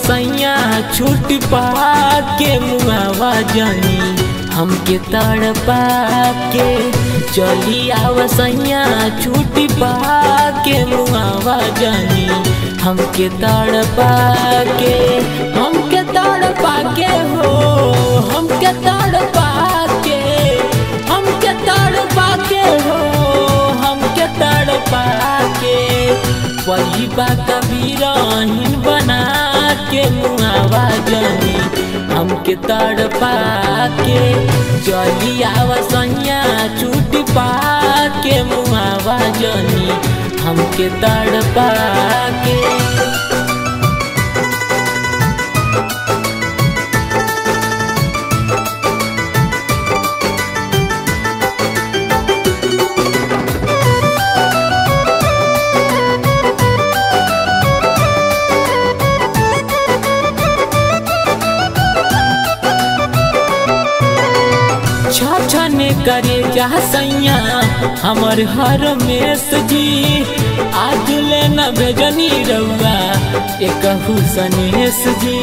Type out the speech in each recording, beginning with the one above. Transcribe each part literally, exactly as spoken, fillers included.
सैया छूट पा के मुआवा जानी हमके तड़पा के। चली आव सैया छूट पा के मुआवा जानी हमके तड़पा के। हमके तड़पा के हो हमके तड़पा के हमके तड़पा के हो हमके तड़पा के। परिबा कबीरहीन बना के मुआवा जानी हमके तड़पा के। चली आव सैया छूट पा के मुआवा जानी हमके तड़पा के। छने करे जा सैया हमर हर मेस जी। आज ले न भेजनी रउआ एक सनेस जी।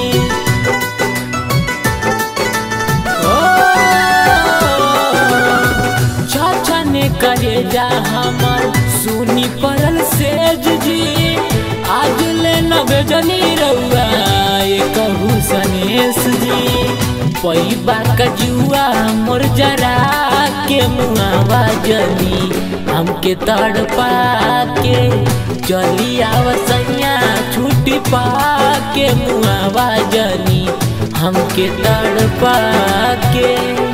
छने करे जा हमर सुनी परल सेज जी। आज ले न भेजनी रउआ एक सनेस जी। पैबा कजुआ मोर जरा के मुआवा जानी हमके तड़पा के। चली आव सैया छूट पा के मुआवा जानी हमके तड़पा के।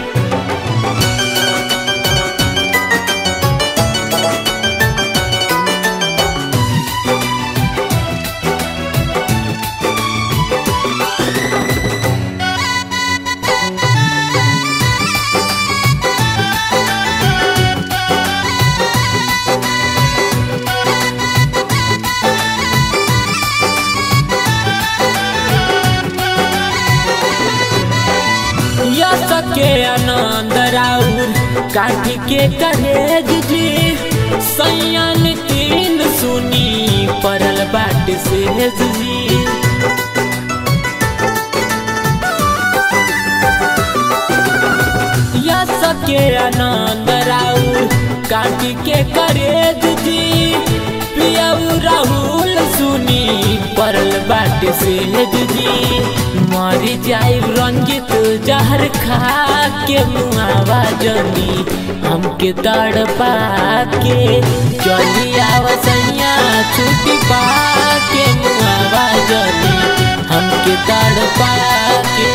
के आनंद राउर काट के करेज जी। सैयन तीन सुनी परल बाट सेज जी। यस के आनंद राउर काट के करेज जी। पियाऊ राहुल सुनी परल बाट सेज जी। मरी जाई रंजित जहर खा के मुआवा जानी हमके तड़पा के। चली आव सैया छूट पा के मुआवा जानी हमके तड़पा के।